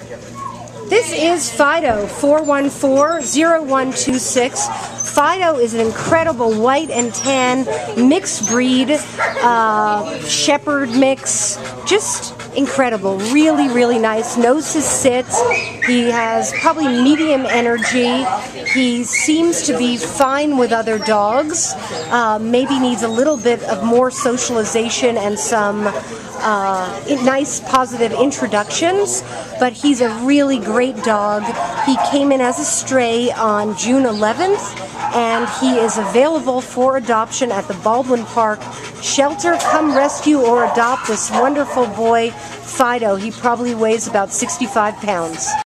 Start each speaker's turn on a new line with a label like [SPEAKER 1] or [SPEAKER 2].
[SPEAKER 1] This is Fido, 4140126. Fido is an incredible white and tan mixed breed, shepherd mix, just incredible, really, really nice. Knows his sits. He has probably medium energy. He seems to be fine with other dogs. Maybe needs a little bit of more socialization and some nice positive introductions, but he's a really great dog. He came in as a stray on June 11th, and he is available for adoption at the Baldwin Park shelter. Come rescue or adopt this wonderful boy, Fido. He probably weighs about 65 pounds.